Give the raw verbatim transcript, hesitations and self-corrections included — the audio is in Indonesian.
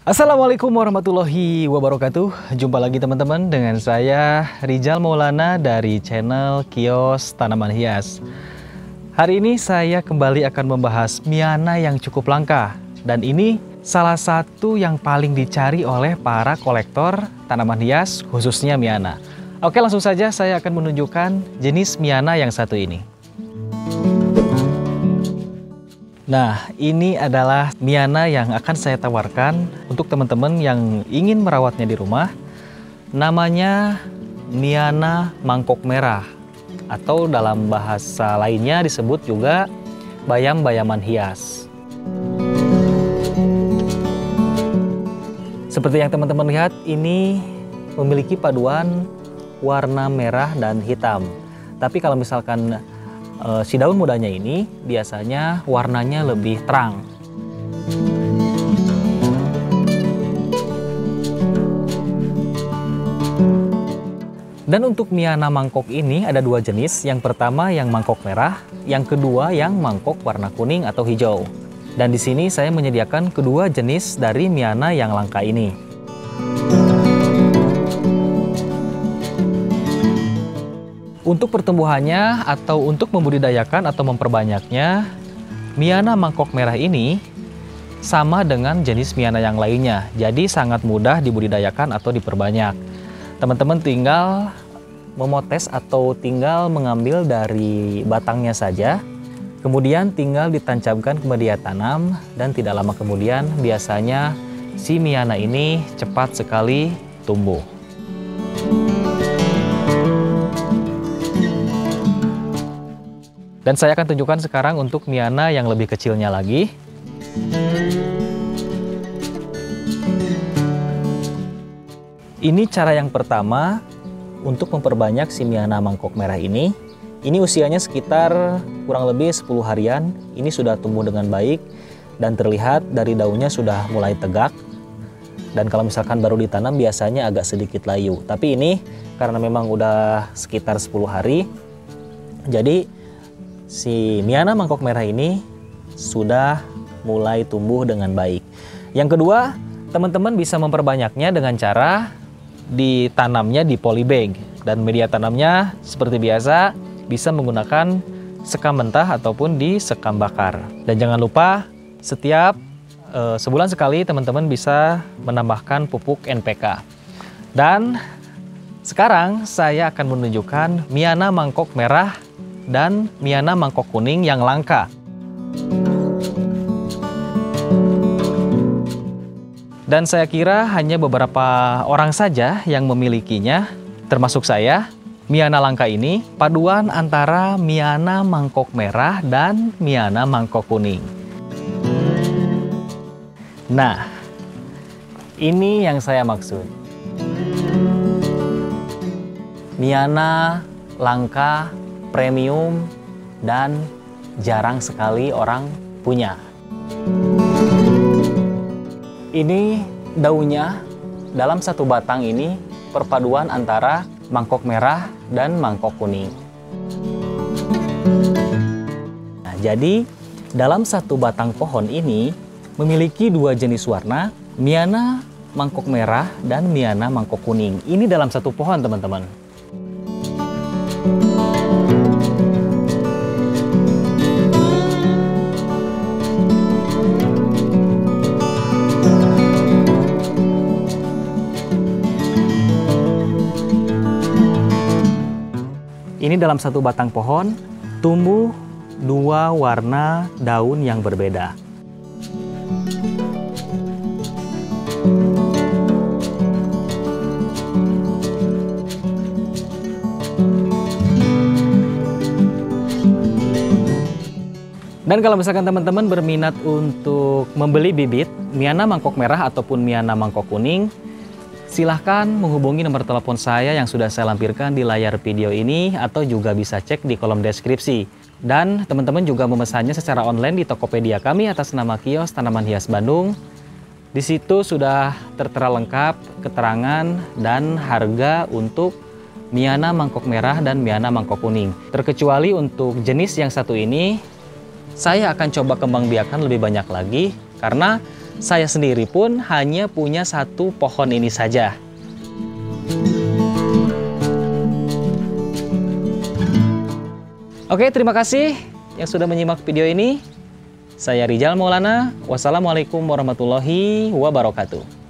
Assalamualaikum warahmatullahi wabarakatuh. Jumpa lagi teman-teman dengan saya Rizal Maulana dari channel Kios Tanaman Hias. Hari ini saya kembali akan membahas Miana yang cukup langka. Dan ini salah satu yang paling dicari oleh para kolektor tanaman hias, khususnya Miana. Oke, langsung saja saya akan menunjukkan jenis Miana yang satu ini. Nah, ini adalah Miana yang akan saya tawarkan untuk teman-teman yang ingin merawatnya di rumah. Namanya Miana mangkok merah, atau dalam bahasa lainnya disebut juga bayam-bayaman hias. Seperti yang teman-teman lihat, ini memiliki paduan warna merah dan hitam. Tapi kalau misalkan Uh, si daun mudanya ini biasanya warnanya lebih terang. Dan untuk Miana mangkok ini ada dua jenis. Yang pertama yang mangkok merah, yang kedua yang mangkok warna kuning atau hijau. Dan di sini saya menyediakan kedua jenis dari Miana yang langka ini. Untuk pertumbuhannya atau untuk membudidayakan atau memperbanyaknya, Miana mangkok merah ini sama dengan jenis Miana yang lainnya. Jadi sangat mudah dibudidayakan atau diperbanyak. Teman-teman tinggal memotes atau tinggal mengambil dari batangnya saja. Kemudian tinggal ditancapkan ke media tanam dan tidak lama kemudian biasanya si Miana ini cepat sekali tumbuh. Dan saya akan tunjukkan sekarang untuk Miana yang lebih kecilnya lagi. Ini cara yang pertama untuk memperbanyak si Miana mangkok merah ini. Ini usianya sekitar kurang lebih sepuluh harian. Ini sudah tumbuh dengan baik dan terlihat dari daunnya sudah mulai tegak. Dan kalau misalkan baru ditanam biasanya agak sedikit layu. Tapi ini karena memang udah sekitar sepuluh hari, jadi si Miana mangkok merah ini sudah mulai tumbuh dengan baik. Yang kedua, teman-teman bisa memperbanyaknya dengan cara ditanamnya di polybag. Dan media tanamnya seperti biasa bisa menggunakan sekam mentah ataupun di sekam bakar. Dan jangan lupa setiap e, sebulan sekali teman-teman bisa menambahkan pupuk N P K. Dan sekarang saya akan menunjukkan Miana mangkok merah dan Miana mangkok kuning yang langka. Dan saya kira hanya beberapa orang saja yang memilikinya, termasuk saya. Miana langka ini paduan antara Miana mangkok merah dan Miana mangkok kuning. Nah, ini yang saya maksud. Miana langka, premium, dan jarang sekali orang punya. Ini daunnya dalam satu batang ini perpaduan antara mangkok merah dan mangkok kuning. Nah, jadi dalam satu batang pohon ini memiliki dua jenis warna, Miana mangkok merah dan Miana mangkok kuning. Ini dalam satu pohon, teman-teman. Ini dalam satu batang pohon tumbuh dua warna daun yang berbeda. Dan kalau misalkan teman-teman berminat untuk membeli bibit Miana mangkok merah ataupun Miana mangkok kuning, silahkan menghubungi nomor telepon saya yang sudah saya lampirkan di layar video ini atau juga bisa cek di kolom deskripsi. Dan teman-teman juga memesannya secara online di Tokopedia kami atas nama Kios Tanaman Hias Bandung. Di situ sudah tertera lengkap keterangan dan harga untuk Miana mangkok merah dan Miana mangkok kuning. Terkecuali untuk jenis yang satu ini, saya akan coba kembang biakan lebih banyak lagi karena Saya sendiri pun hanya punya satu pohon ini saja. Oke, terima kasih yang sudah menyimak video ini. Saya Rizal Maulana. Wassalamualaikum warahmatullahi wabarakatuh.